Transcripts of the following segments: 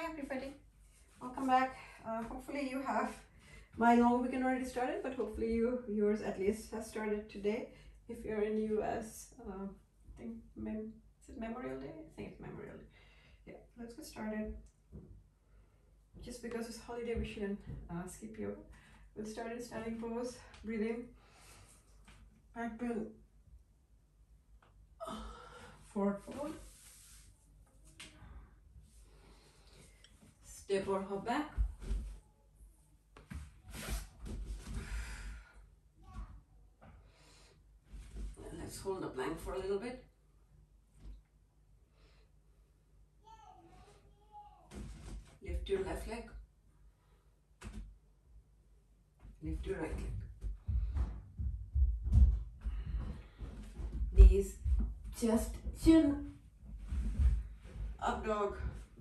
Hi everybody, welcome back. Hopefully you have my long weekend already started, but hopefully yours at least has started today. If you're in the US, I think is it Memorial Day? I think it's Memorial Day. Yeah, let's get started. Just because it's holiday, we shouldn't skip yoga. We'll start in standing pose, breathe in, back bend, forward fold, step or hop back. And let's hold the plank for a little bit. Lift your left leg. Lift your right leg. Knees, chest, chin, up dog,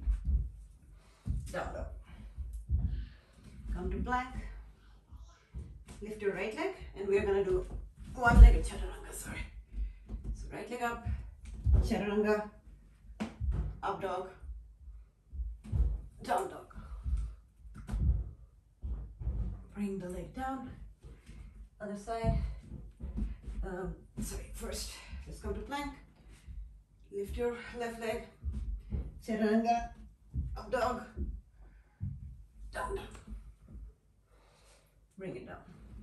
down dog. Come to plank. Lift your right leg, and we are going to do one-legged chaturanga, sorry. So right leg up, chaturanga, up dog, down dog. Bring the leg down, other side. First, let's come to plank. Lift your left leg, chaturanga, up dog, down dog. Bring it down.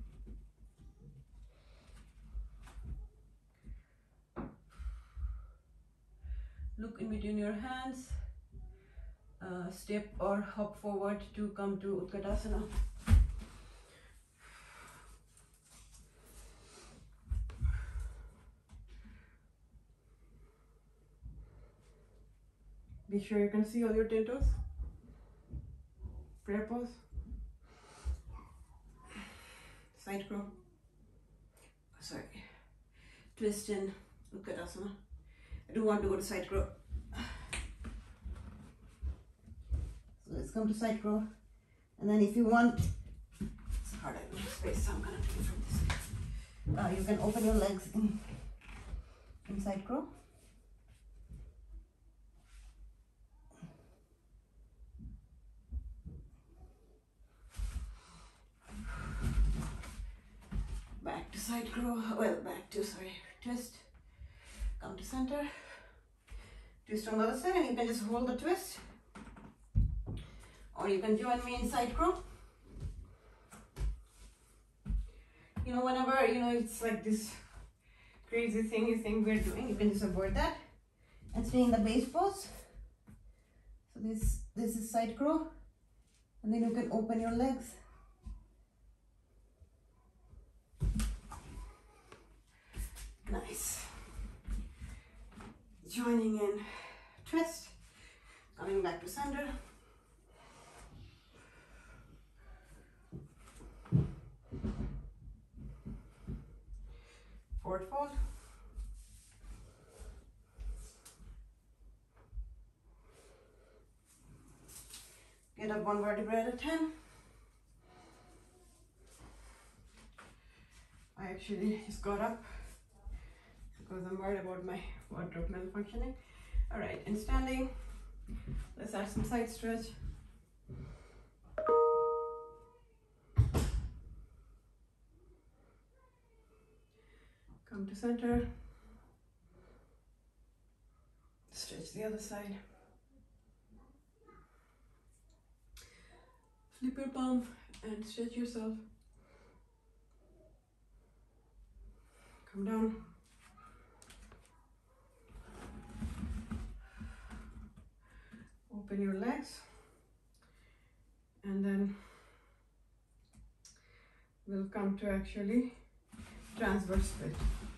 Look in between your hands. Step or hop forward to come to Utkatasana. Be sure you can see all your 10 toes. Prayer pose. Side crow. Sorry. Twist in Utkatasana. I do want to go to side crow. So let's come to side crow. And then if you want, it's hard, I don't have space, so I'm going to do it from this side. You can open your legs in side crow. Back to side crow, twist, come to center, twist on the other side, and you can just hold the twist, or you can join me in side crow. You know, whenever, it's like this crazy thing you think we're doing, you can just avoid that and stay in the base pose. So this is side crow, and then you can open your legs. Nice. Joining in twist, coming back to center. Forward fold. Get up one vertebra at a time. I actually just got up because I'm worried about my wardrobe malfunctioning. All right, in standing, let's add some side stretch. Come to center. Stretch the other side. Flip your palm and stretch yourself. Come down. Open your legs, and then we'll come to actually transverse split.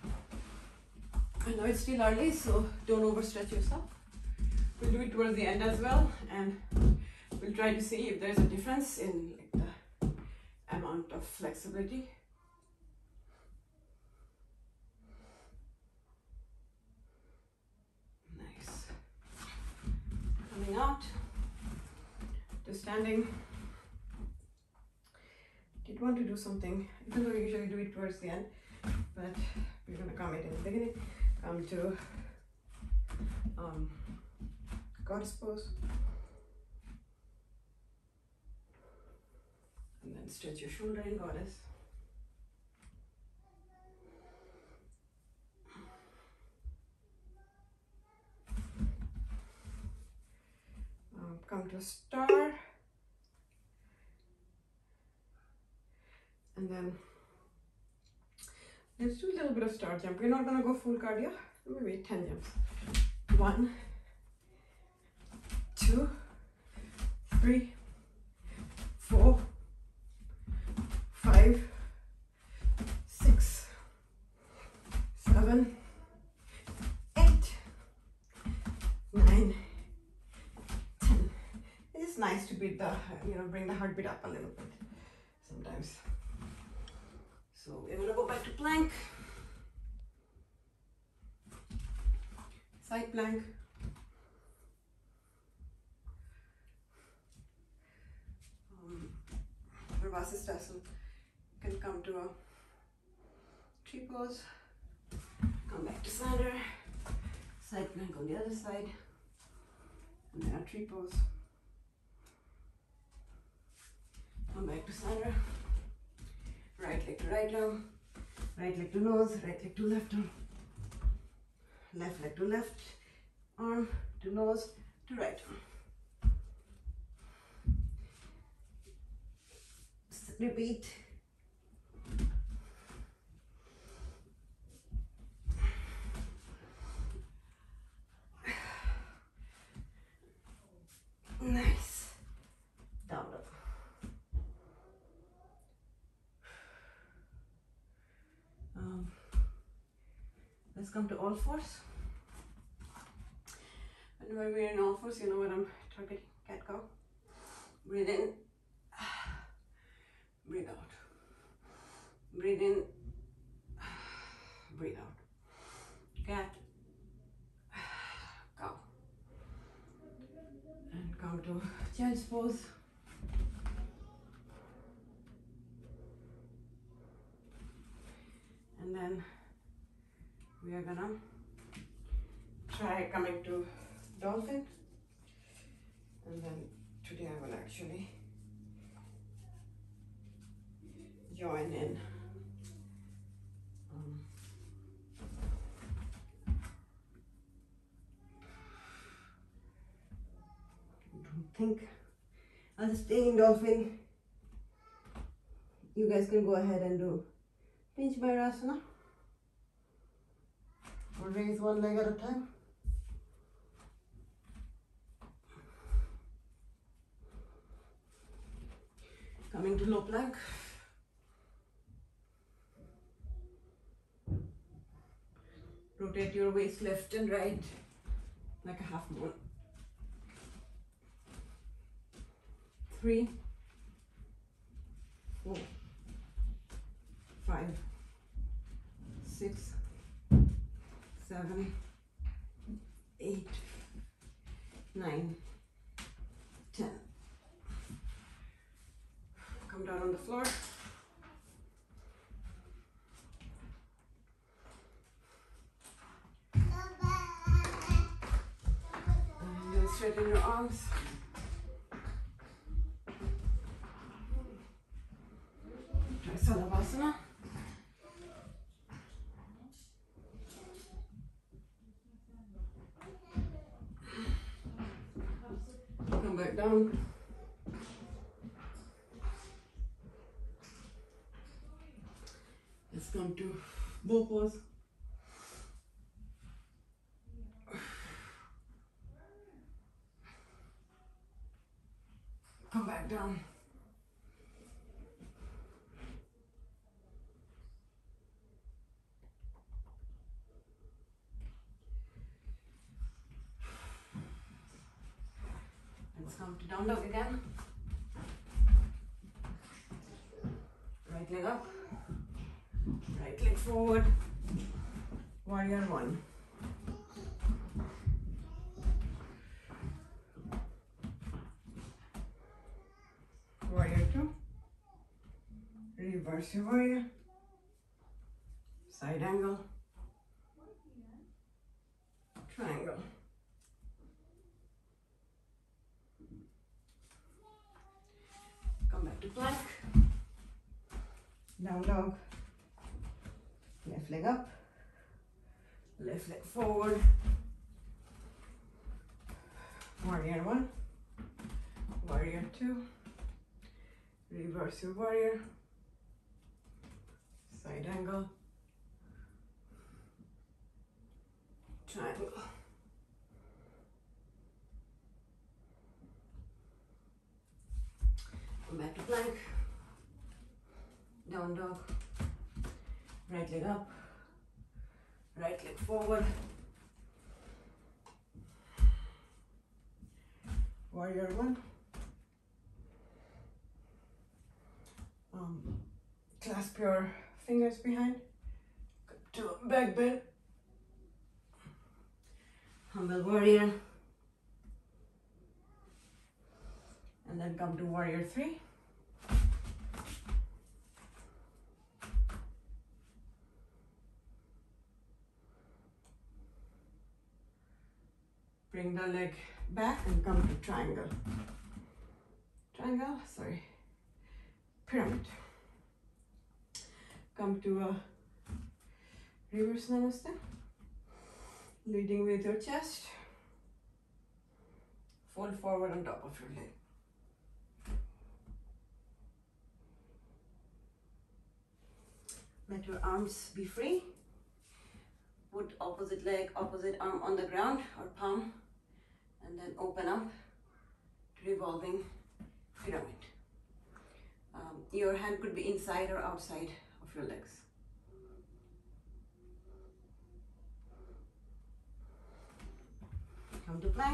I know it's still early, so don't overstretch yourself. We'll do it towards the end as well, and we'll try to see if there's a difference in the amount of flexibility. Coming out to standing. Did want to do something, even though we usually do it towards the end, but we're going to come it in the beginning. Come to goddess pose. And stretch your shoulder in goddess. Come to a star. And then let's do a little bit of star jump. We're not gonna go full cardio, maybe 10 jumps. 1, 2, 3, 4, 5, 6, 7, 8, 9, 10. It's nice to beat the, bring the heartbeat up a little bit sometimes. So we're gonna go back to plank, side plank. For Vasisthasana, you can come to a tree pose, come back to center, side plank on the other side, and then a tree pose. Come back to center, right leg to right arm, right leg to nose, right leg to left arm, left leg to left arm, to nose, to right arm. Repeat. Nice. Down dog. Let's come to all fours. And when we're in all fours, you know what I'm targeting. Cat cow. Breathe in. Breathe out. Breathe in. Breathe out. Cat. Cow. And come to child's pose. And then we are gonna try coming to dolphin. And then today I will actually join in don't think I'll just stay in dolphin. You guys can go ahead and do pinch Mayurasana or raise one leg at a time. Coming to low plank. Rotate your waist left and right like a half moon. 3, 4, 5, 6, 7, 8, 9, 10. Come down on the floor. And then straighten your arms. Try Salavasana. Come back down. Let's come to bow pose. Come back down. Let's come to down dog again. Right leg up. Right leg forward. Warrior 1. Warrior 2. Reverse your warrior. Side angle. Triangle. Come back to plank. Down dog. Left leg up. Left leg forward. Warrior one. Warrior two. Reverse your warrior. Side angle. Triangle. Come back to plank. Down dog. Right leg up. Right leg forward. Warrior one. Clasp your fingers behind. To back bend. Humble warrior. And then come to warrior three. Bring the leg back and come to triangle. Triangle, sorry. Pyramid. Come to a reverse namaste. Leading with your chest. Fold forward on top of your leg. Let your arms be free. Put opposite leg, opposite arm on the ground or palm, and then open up to revolving pyramid. Your hand could be inside or outside of your legs. Come to plank.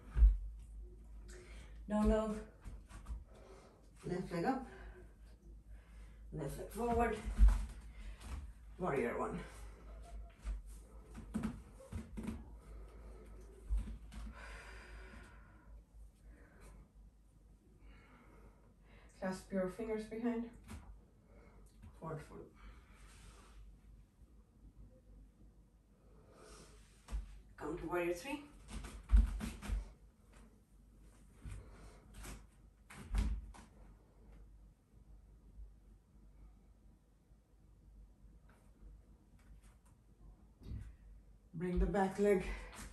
Down dog. Left leg up. Left leg forward. Warrior one. Clasp your fingers behind. Forward fold. Come to warrior three. Bring the back leg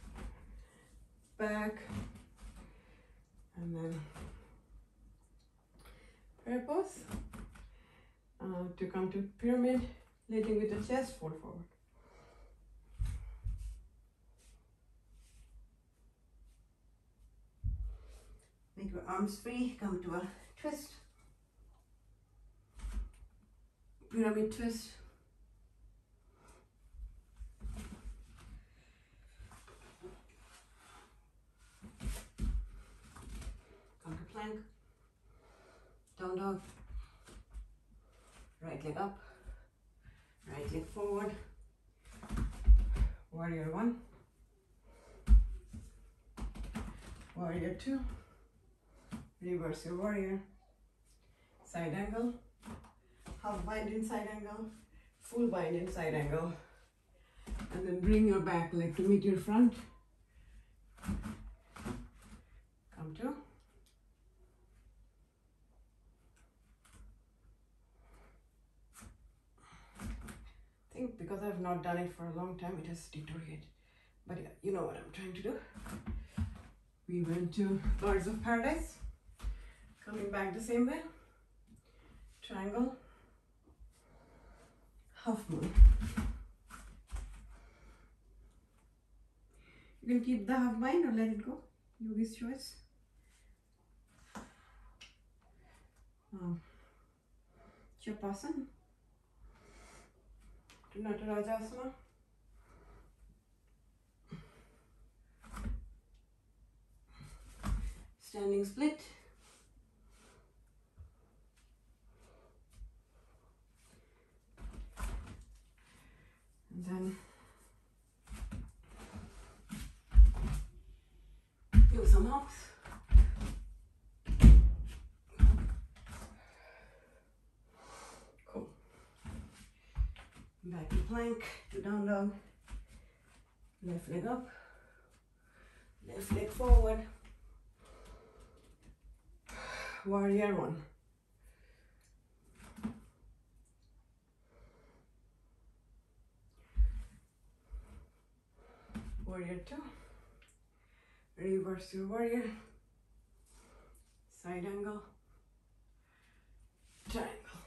back and then prayer pose to come to pyramid, leading with the chest, fold forward. Make your arms free, come to a twist, pyramid twist. Come to plank, down dog, right leg up, right leg forward, warrior one, warrior two, reverse your warrior, side angle, half bind in side angle, full bind in side angle, and then bring your back leg to meet your front. Come to because I've not done it for a long time, it has deteriorated. But yeah, you know what I'm trying to do. We went to Birds of Paradise. Coming back the same way. Triangle. Half moon. You can keep the half bind or let it go. Yogi's choice. Chapasana. To Natarajasana. Standing split. And then do some hops. Cool. Back to plank, to down dog. Left leg up, left leg forward. Warrior one. Reverse your warrior, side angle, triangle.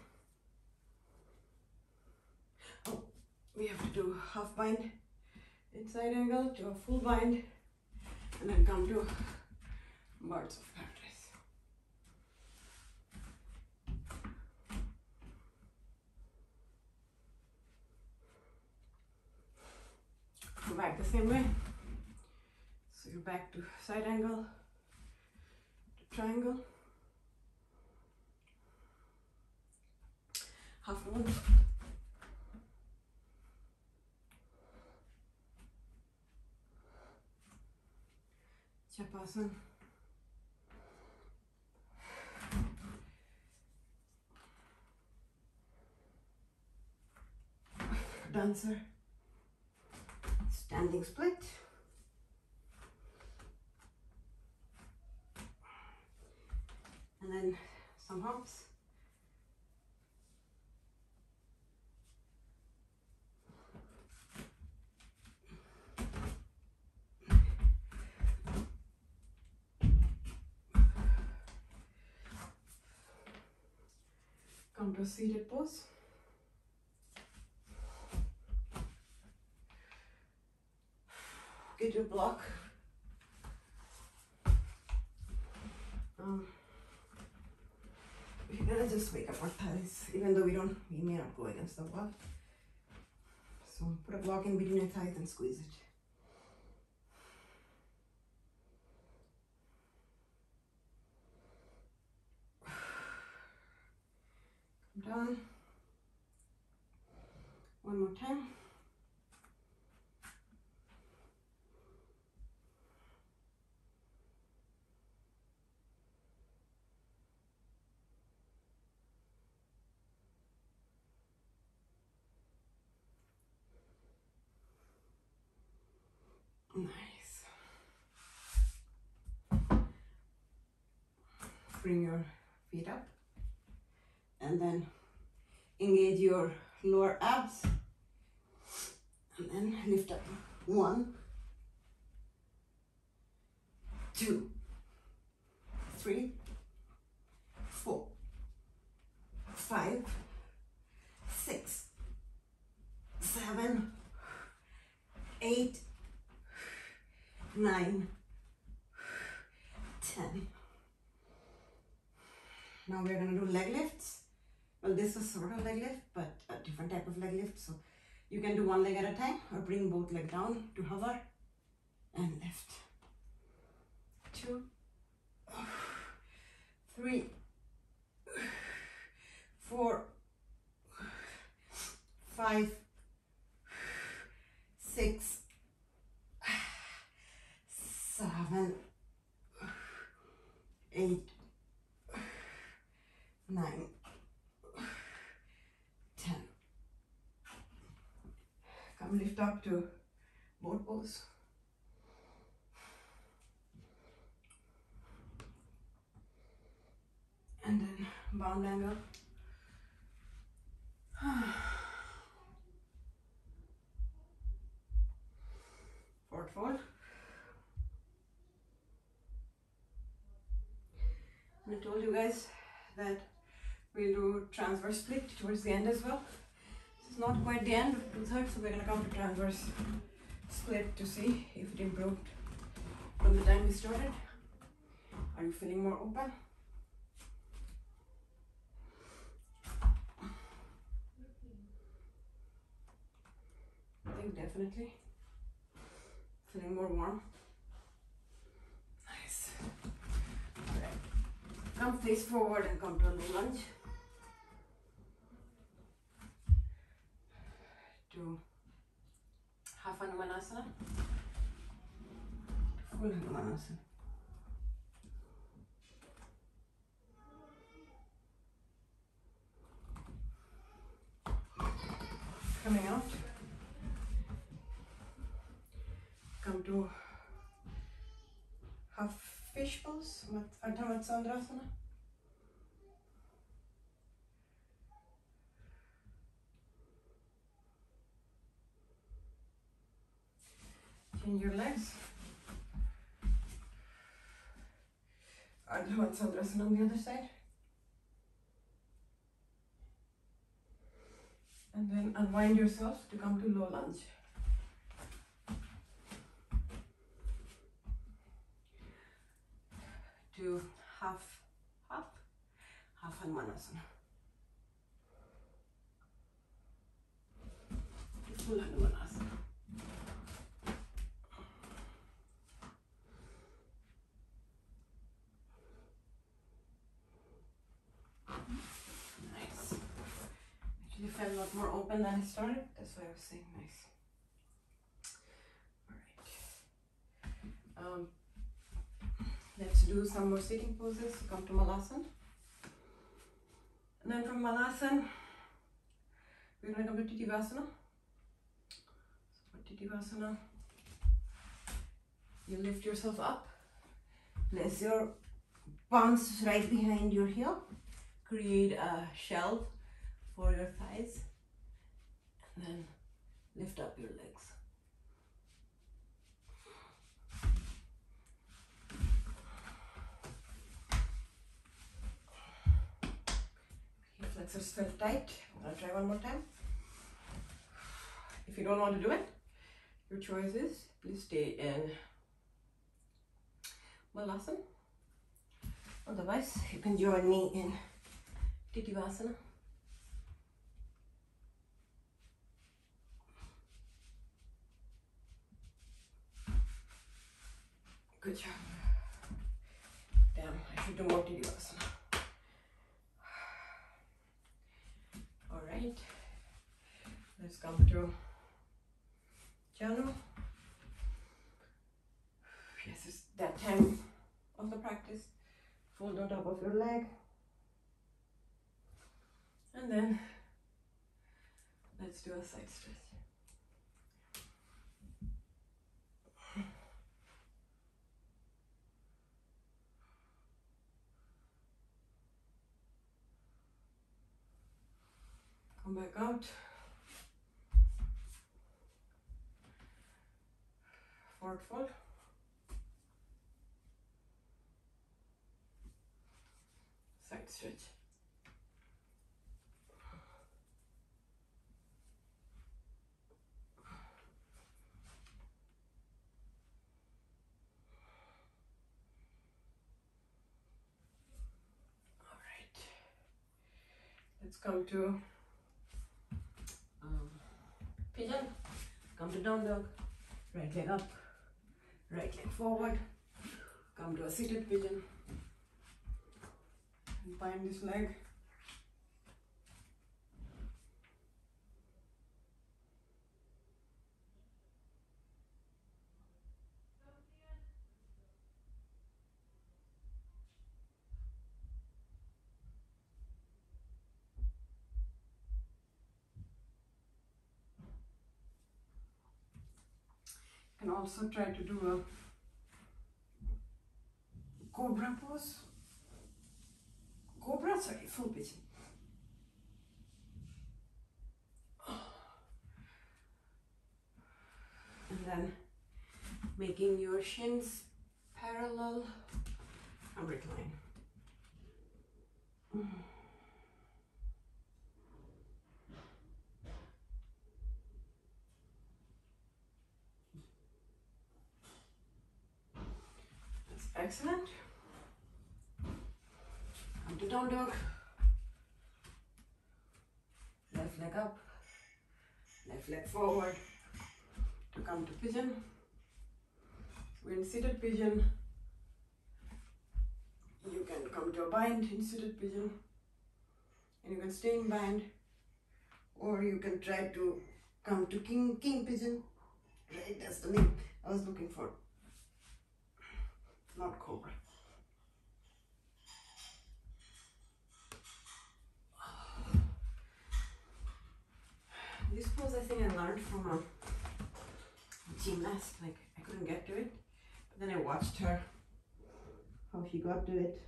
Oh, we have to do half bind in side angle to a full bind, and then come to birds of paradise. Go back the same way. So you're back to side angle, to triangle, half moon, Chapasana, dancer, standing split, and then some hops. Come to a seated pose. Get your block. We're gonna just wake up our thighs, even though we may not go against the wall. So put a block in between your thighs and squeeze it. Come down. One more time. Nice. Bring your feet up and then engage your lower abs and then lift up. 1, 2, 3, 4, 5, 6, 7, 8, 9, 10. Now we're going to do leg lifts. Well, this is sort of leg lift, but a different type of leg lift. So you can do one leg at a time or bring both legs down to hover and lift. 2, 3, 4, 5, 6, 7, 8, 9, 10. Come lift up to boat pose. And then bound angle. Forward fold. I told you guys that we'll do transverse split towards the end as well. It's not quite the end, 2/3, so we're gonna come to transverse split to see if it improved from the time we started. Are you feeling more open? I think definitely. Feeling more warm. Nice. Alright. Come face forward and come to a low lunge. Do half Hanumanasana, full Hanumanasana. Coming out, come to half fish pose, Ardha Matsyendrasana. Change your legs. Ardha Vatsandrasana on the other side. And then unwind yourself to come to low lunge. To half Hanumanasana. Full Hanumanasana. Nice. Actually felt a lot more open than I started. That's why I was saying nice. Alright. Let's do some more sitting poses. Come to Malasana. And then from Malasana, we're going to come to Tittivasana. So for Tittivasana, you lift yourself up. Place your palms right behind your heel. Create a shelf for your thighs. And then lift up your legs. Flexors felt tight. I'm going to try one more time. If you don't want to do it, your choice is please stay in Malasana. Otherwise, you can join me in Tittivasana. Good job. Damn, I should do more Tittivasana. Alright, let's come to Janu. Yes, it's that time of the practice. Fold on top of your leg. And then let's do a side stretch. Come back out. Forward fold. Side stretch. All right. Let's come to pigeon. Come to down dog. Right leg up. Right leg forward. Come to a seated pigeon. And bind this leg. You can also try to do a cobra pose. Cobra, sorry, full pigeon. And then making your shins parallel and recline. That's excellent. Come to down dog. Left leg up, left leg forward to come to pigeon. We're in seated pigeon. You can come to a bind in seated pigeon, and you can stay in bind, or you can try to come to king pigeon. Right, that's the name I was looking for. Not cobra. This pose I think I learned from a gymnast. Like I couldn't get to it, but then I watched her how she got to it.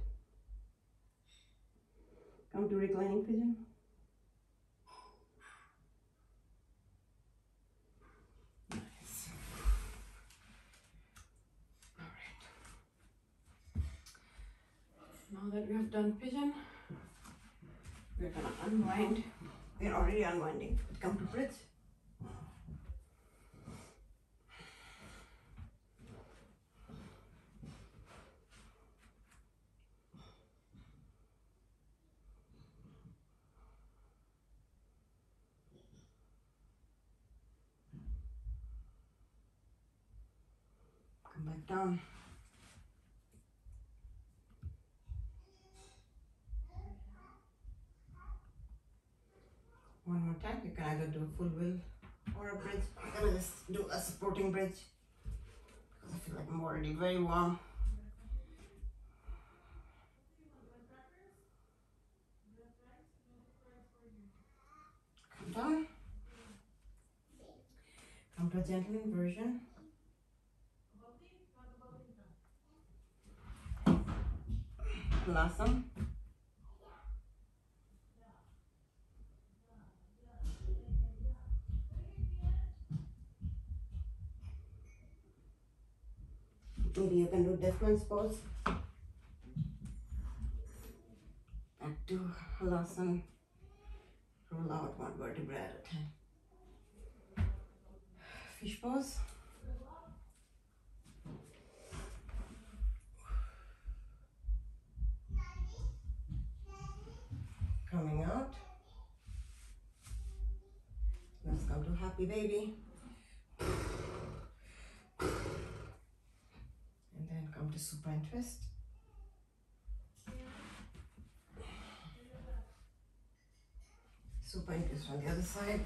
Come to reclining pigeon. Nice. All right. Now that we have done pigeon, we're gonna unwind. We're already unwinding. Come to bridge. Come back down. One more time. You can either do a full wheel or a bridge. I'm gonna just do a supporting bridge because I feel like I'm already very warm. Come down. Come to a gentle inversion. Halasana. Maybe you can do different pose. Back to Halasana. Roll out one vertebra at a time. Fish pose. Coming out. Let's come to happy baby. And then come to supine twist. Supine twist on the other side.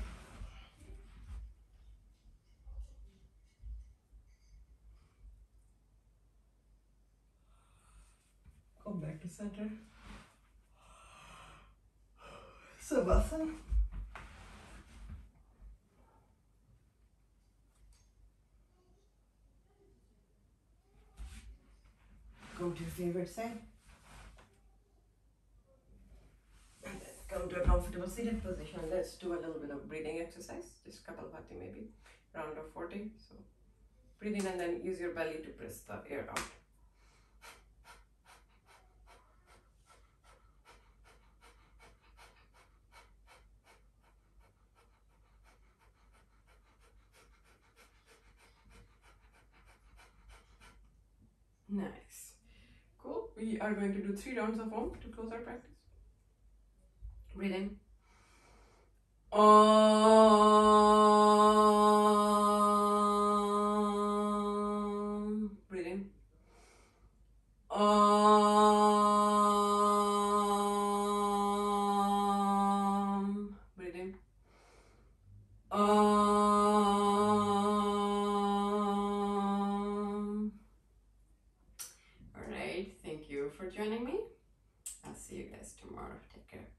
Come back to center. Savasana. Go to your favorite side. And then come to a comfortable seated position. Let's do a little bit of breathing exercise. Just Kapalbhati maybe. Round of 40. So breathe in and then use your belly to press the air out. Nice. Cool. We are going to do 3 rounds of Om to close our practice. Breathe in. Om. Breathe in. Om. Breathe in. Alright, thank you for joining me. I'll see you guys tomorrow. Take care.